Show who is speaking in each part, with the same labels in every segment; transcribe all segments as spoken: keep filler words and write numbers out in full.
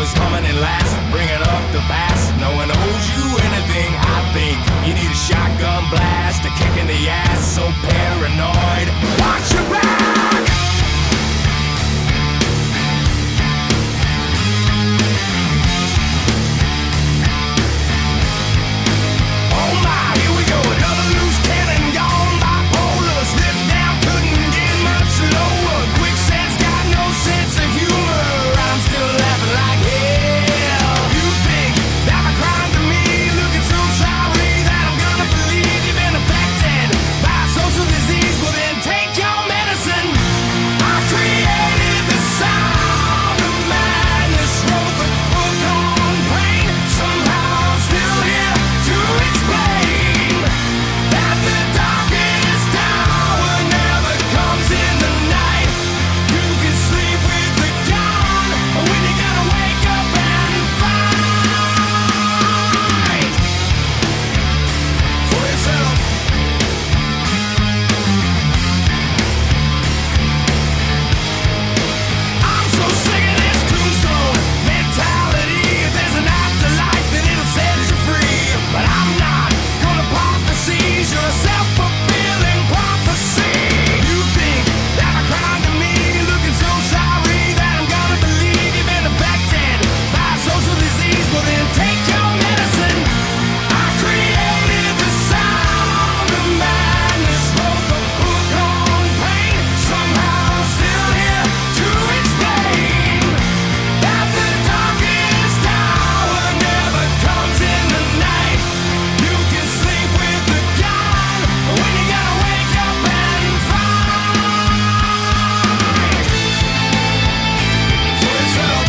Speaker 1: was humming and laughing, bringing up the past. No one owes you anything, I think. You need a shotgun blast, a kick in the ass. So paranoid, watch your back. Oh my, here we go, another loose cannon gone bipolar. Slipped down, couldn't get much lower. Quicksand's got no sense of humor. I'm still laughing like hell. You think that my crime to me, looking so sorry that I'm gonna believe you've been affected by a social disease? Well then take your medicine. I created the sound of madness, wrote the book on pain. Somehow I'm still here to explain that the darkest hour never comes in the night. You can sleep with the gun when you gotta wake up and fight for yourself. I'm so sick of this tombstone mentality. If there's an afterlife, then it'll set you free. But I'm not gonna pop the seizure, a self-fulfilling prophecy. You think that my crime to me, looking so sorry that I'm gonna believe you've been affected by a social disease? Well then take your medicine. I created the sound of madness, wrote the book on pain. Somehow I'm still here to explain that the darkest hour never comes in the night. You can sleep with the gun when you gotta wake up and fight for yourself.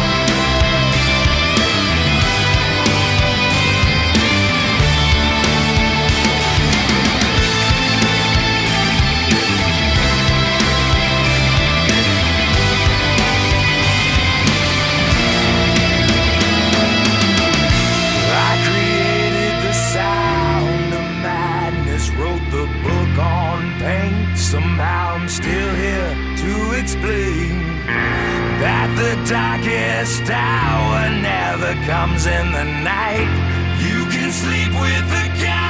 Speaker 1: I created the sound of madness, wrote the book on pain. Somehow I'm still here to explain that the darkest hour never comes in the night. You can sleep with the gun